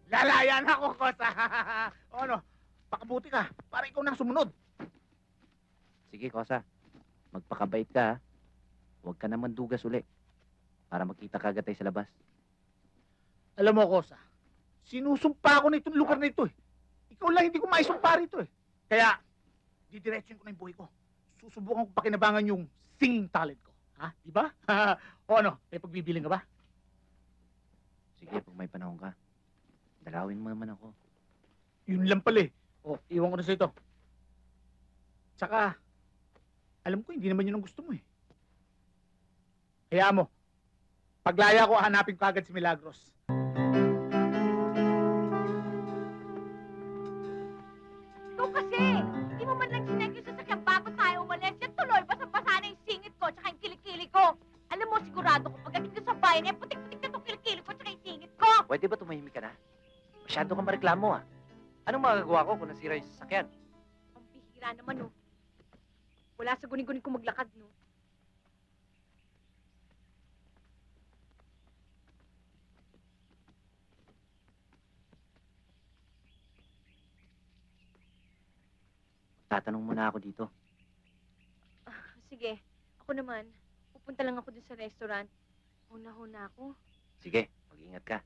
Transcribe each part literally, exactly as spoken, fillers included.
Lalayan ako, Kosa. O ano, pakabuti ka. Para ikaw nang sumunod. Sige, Kosa. Magpakabait ka, ha? Huwag ka naman dugas uli. Para makita ka agad tayo sa labas. Alam mo, Kosa, sinusumpa ako na itong lugar na ito eh. Ikaw lang hindi ko maisumpa rito eh. Kaya, didiretsuin ko na yung buhay ko. Susubukan ko pakinabangan yung singing talent ko. Ha? Diba? O ano, may pagbibiling ka ba? Sige, pag may panahon ka. Dalawin mo naman ako. Yun lang pala eh. O, iwan ko na sa ito. Tsaka, alam ko hindi naman yun ang gusto mo eh. Kaya mo, paglaya ko, hanapin ko agad si Milagros. Ikaw kasi, hindi mo man lang sinek yung sasakyan bago tayo umalis. Yan tuloy, basa-basa na yung singit ko tsaka yung kilikili ko. Alam mo, sigurado ko, pagdating ko sa bayan, eh, putik-putik na itong kilikili ko tsaka yung singit ko. Pwede ba tumahimik ka na? Masyado kang mareklamo, ha? Anong magagawa ko kung nasira yung sasakyan? Ang bihira naman, oh. Wala sa guning-guning ko maglakad, no? Tatanong muna ako dito. Ah, sige, ako naman. Pupunta lang ako dun sa restaurant. Una-huna ako. Sige, mag-ingat ka.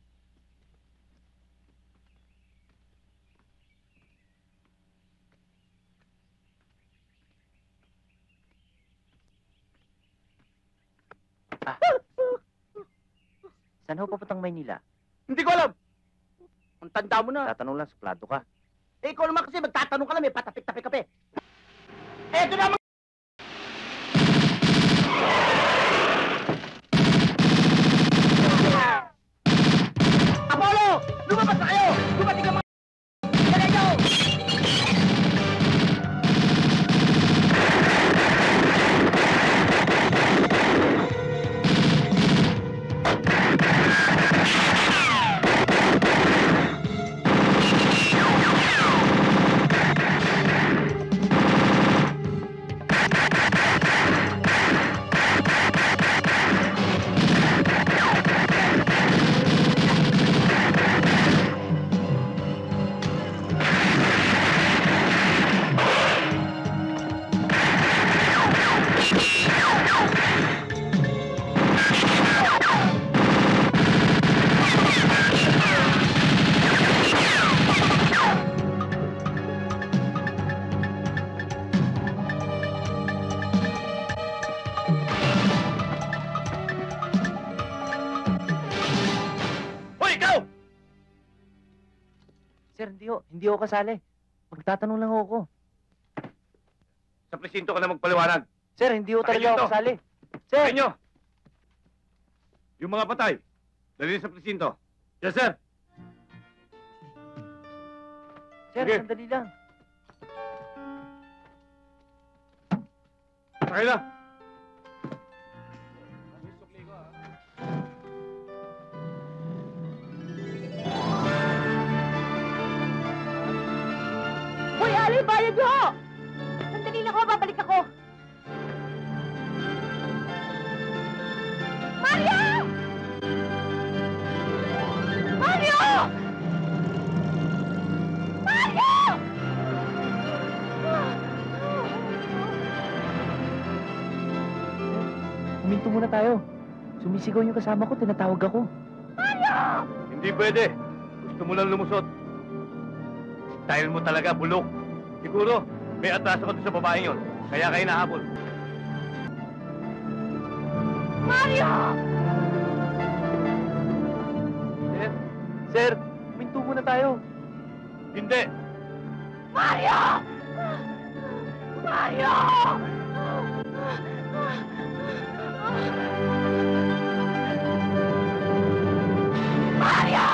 Ah. Saan ho papuntang Maynila? Hindi ko alam. Ang tanda mo na. Tatanong lang, suplado ka. Eh, ikaw naman kasi magtatanong ka lang, may patapik-tapik ka pa eh. Eto naman! Apollo! Lumabas na kayo! Dumating ang mga... Dali nyo! Sir, hindi ho. Hindi ho kasali. Magtatanong lang ho ako. Sa presinto ka na magpaliwanag. Sir, hindi ho Sakay talaga nyo ako to. kasali. Sir! Sakay nyo! Yung mga patay, dali sa presinto. Yes, sir. Sir, Sige. sandali lang. Sakay na. Hoy, Ali, bayad nyo! Sandali lang ako, babalik ako. Mario! Mario! Mario! Huminto muna tayo. Sumisigaw yung kasama ko, tinatawag ako. Mario! Hindi pwede. Gusto mo lang lumusot. Style mo talaga, bulok. Siguro, may atraso ka doon sa babaeng yon. Kaya kayo nahabol. Mario! Sir, sir, huminto muna tayo. Hindi. Mario! Mario! Mario!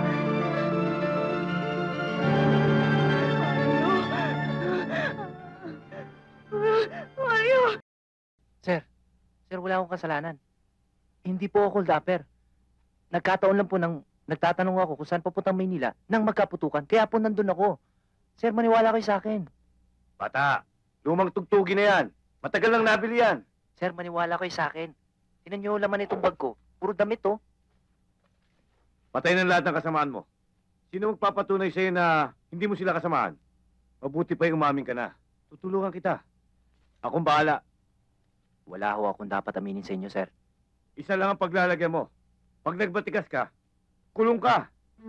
Mario! Sir, sir, wala akong kasalanan. Hindi po ako dapper. Nagkataon lang po nang nagtatanong ako kung saan papuntang Maynila nang magkaputukan. Kaya po nandun ako. Sir, maniwala kayo sa akin. Bata, lumang tugtugi na yan. Matagal lang nabili yan. Sir, maniwala kayo sa akin. Tinan niyo yung laman itong bag ko. Puro damit, oh. Patay ng lahat ng kasamaan mo. Sino magpapatunay sa'yo na hindi mo sila kasamahan? Mabuti pa yung umamin ka na. Tutulungan kita. Akong bahala. Wala ho akong dapat aminin sa inyo, sir. Isa lang ang paglalagyan mo. Pag nagbatikas ka, kulong ka.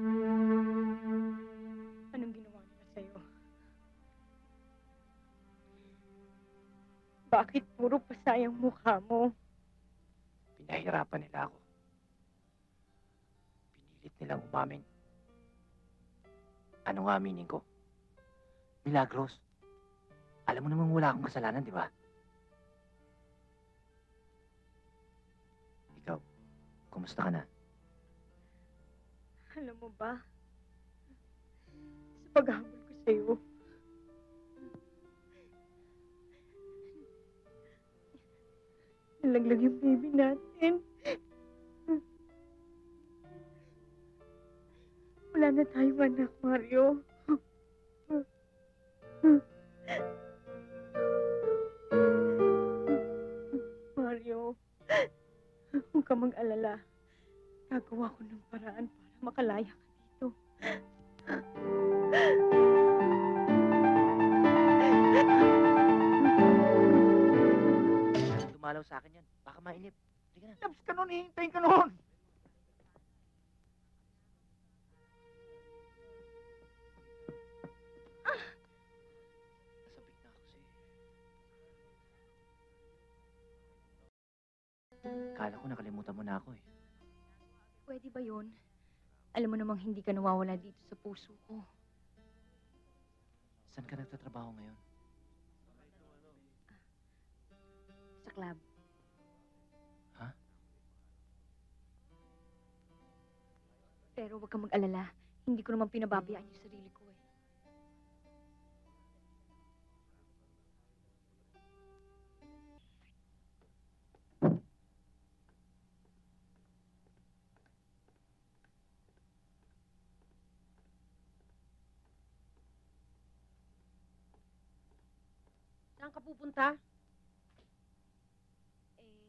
Anong ginawa nila sa'yo? Bakit puro pasayang mukha mo? Pinahirapan nila ako. Pinilit nilang umamin. Ano nga aminin ko? Milagros. Alam mo namang wala akong kasalanan, di ba? Ikaw, kumusta ka na? Alam mo ba? Sa paghahabol ko sa'yo, nalaglag yung baby natin. Wala na tayong anak, Mario. Mario, huwag ka mag-alala. Gagawa ko ng paraan para makalaya ka dito. Dumalaw sa akin yan. Baka mainip. Sige na. Labs ka nun, hihintayin ka nun. Nasabik na ako kasi. Kala ko nakalimutan mo na ako eh. Pwede ba yun? Alam mo namang hindi ka nawawala dito sa puso ko. Saan ka nagtatrabaho ngayon? Sa club. Ha? Pero huwag kang mag-alala. Hindi ko naman pinababayaan yung sarili ko eh. Saan ka pupunta? Eh,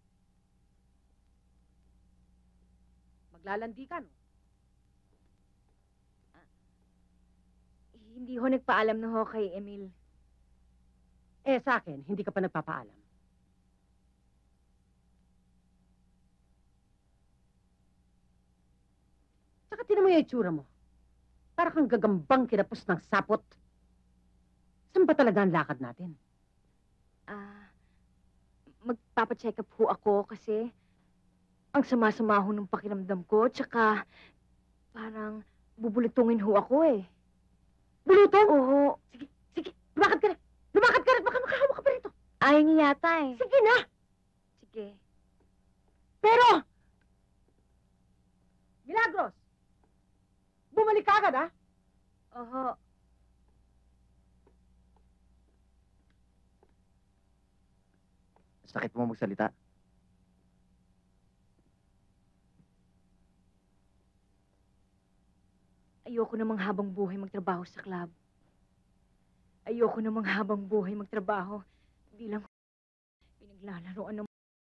Maglalandi ka, no? hindi ho nagpaalam na ho kay Emil. Eh, sa akin, hindi ka pa nagpapaalam. Saka tinan mo yung itsura mo. Para kang gagambang kinapos ng sapot. Saan ba talaga ang lakad natin? Ah, magpapacheck up ho ako kasi ang sama-sama ho ng pakiramdam ko. Tsaka parang bubulutungin ho ako eh. Bulutong? Oo. Sige, sige. Lumakad ka na. Lumakad ka na. Baka makahawa ka pa rito. Ayaw niya yata eh. Sige na. Sige. Pero, Milagros, bumalik ka agad, ha? Oho. Sakit mo magsalita. Ayoko namang habang buhay magtrabaho sa club. Ayoko namang habang buhay magtrabaho bilang pinaglalaroan ng...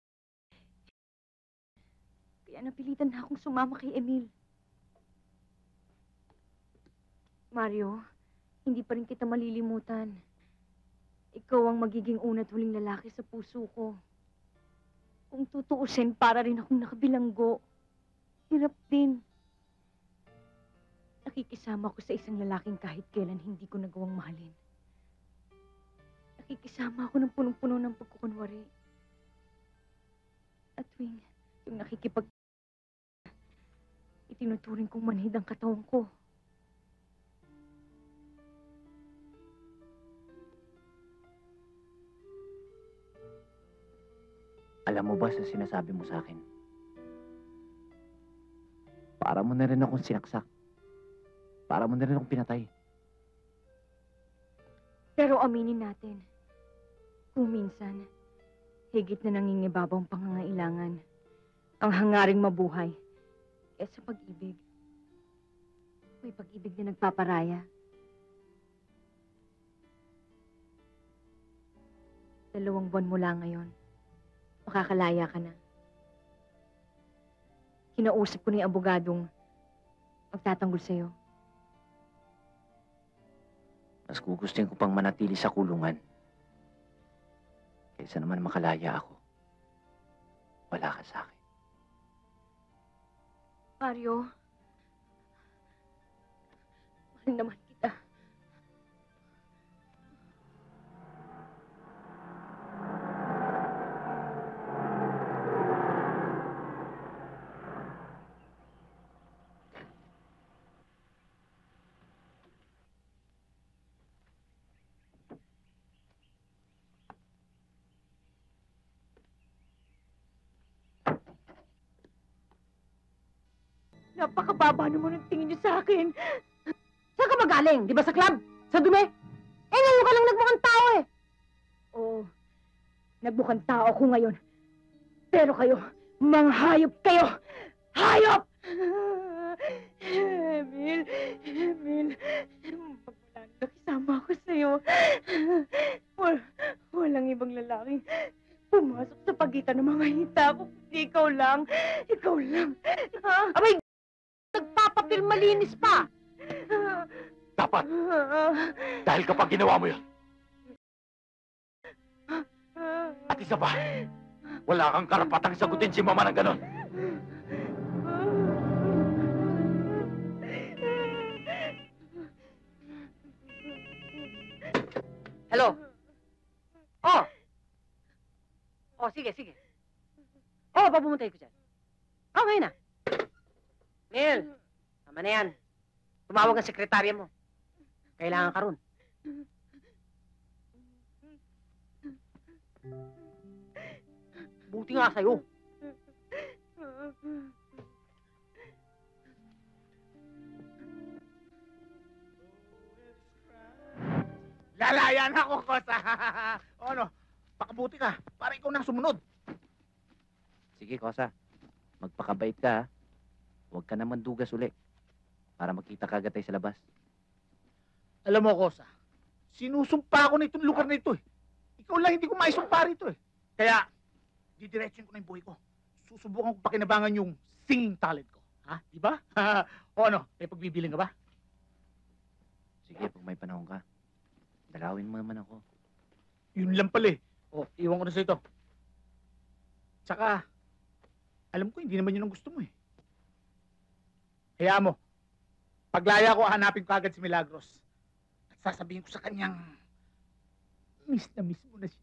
Kaya napilitan na akong sumama kay Emil. Mario, hindi pa rin kita malilimutan. Ikaw ang magiging una't huling lalaki sa puso ko. Kung tutuusin, para rin akong nakabilanggo. Hirap din. Nakikisama ko sa isang lalaking kahit kailan hindi ko nagawang mahalin. Nakikisama ako ng punong-puno ng pagkukunwari. At tuwing yung nakikipag... itinuturing kong manhid ang katawan ko. Alam mo ba sa sinasabi mo sa akin? Para mo na rin akong sinaksak. Para mo na rin akong pinatay. Pero aminin natin, kung minsan, higit na nangingibabaw ang pangangailangan, ang hangaring mabuhay, kaysa pag-ibig. May pag-ibig na nagpaparaya. Dalawang buwan mula ngayon, makakalaya ka na. Kinausap ko na yung abogadong magtatanggol sa'yo. Mas gugustuhin ko pang manatili sa kulungan. Kaysa naman makalaya ako. Wala ka sa akin. Mario, mahal naman kita. Napakababa naman ang tingin niyo sa akin. Saan ka magaling? Di ba sa club? Sa dumi? Eh, ngayon ka lang nagmukhang tao eh. Oo, nagmukhang tao ko ngayon. Pero kayo, mga hayop kayo! Hayop! Emil, Emil, pag wala nang nakisama ako sa'yo, wal, walang ibang lalaking pumasok sa pagitan ng mga hita ko. Kundi ikaw lang, ikaw lang. Ha? Abay, nagpapapil malinis pa. Dapat! Dahil kapag ginawa mo yun, at isa pa, wala kang karapatang sagutin si Mama ng ganon. Hello? Oh! Oh, sige, sige. Oh, papumunta ko dyan. Okay na. Neil, tama na yan. Tumawag ang sekretarya mo. Kailangan ka ron. Buti nga sa'yo. Lalayan ako, Kosa. O ano, pakabuti ka. Para ikaw nang sumunod. Sige, Kosa. Magpakabait ka, ha? Huwag ka naman dugas uli. Para makita ka agad tayo sa labas. Alam mo, Kosa, sinusumpa ako nitong lugar na ito eh. Ikaw lang hindi ko maisumpa rito eh. Kaya, didiretsuin ko na yung buhay ko. Susubukan ko pakinabangan yung singing talent ko. Ha? Di ba? O ano, may pagbibiling ka ba? Sige, pag may panahon ka. Dalawin mo naman ako. Yun lang pala eh. O, iwan ko na sa ito. Tsaka, alam ko hindi naman yun ang gusto mo eh. Kaya mo, paglaya ko, hanapin ko agad si Milagros. At sasabihin ko sa kanyang, miss na miss mo na siya.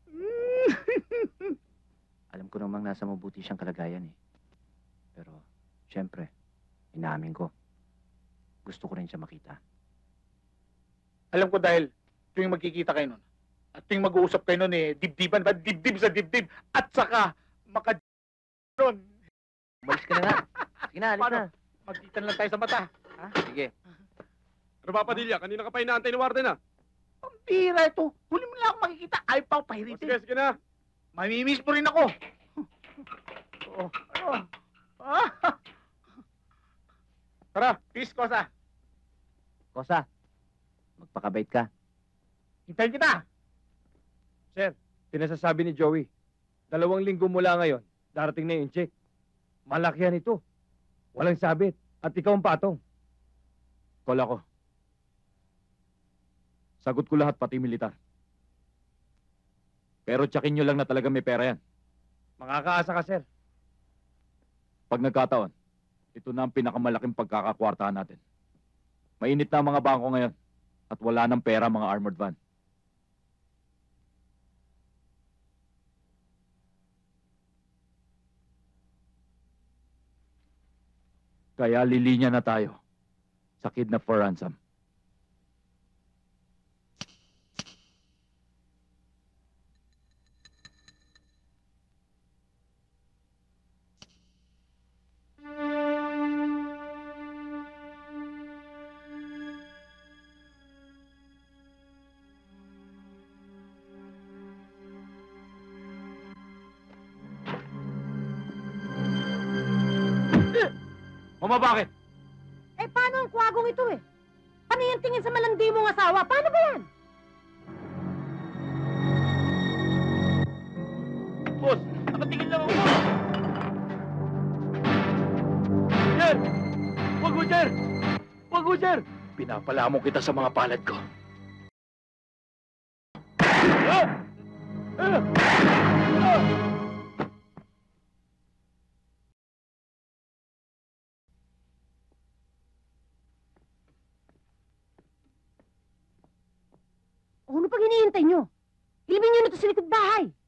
Alam ko namang nasa mabuti siyang kalagayan eh. Pero, syempre, inaamin ko. Gusto ko rin siya makita. Alam ko dahil tuwing magkikita kayo nun, at tuwing mag-uusap kayo nun eh, dibdiban ba? Dibdib sa dibdib. At saka, maka nun. Umalis ka na nga. Sige na, alis Paano? na. Magkitan lang tayo sa mata. Ha? Sige. Ano ba, Padilla? Kanina ka pa inaantay ni Warden, ah. Pambira ito. Huli mo lang ako makikita. Ayaw pa ako O, pahiritin. sige, sige na. Mamimiss mo rin ako. Oo. Oo. Ah. Tara, peace, Kosa. Kosa, magpakabait ka. Hintayin kita. Pinasasabi ni Joey, dalawang linggo mula ngayon, darating na yung check. Malaki yan ito. Walang sabit. At ikaw ang patong. Call ako. Sagot ko lahat, pati militar. Pero tsakin nyo lang na talaga may pera yan. Makakaasa ka, sir. Pag nagkataon, ito na ang pinakamalaking pagkakakwartahan natin. Mainit na ang mga bangko ngayon at wala ng pera mga armored van. Kaya lilinya na tayo sa kidnap for ransom. Mama, bakit? Eh, paano ang kwagong ito eh? Ano yung tingin sa malandi mong asawa? Paano ba yan? Boss, nakatingin lang ako. Sir! Wag mo, sir! Wag mo, sir! Pinapalamon kita sa mga palad ko. O, ano pag hinihintay nyo? Ilibing nyo na to sa likod bahay.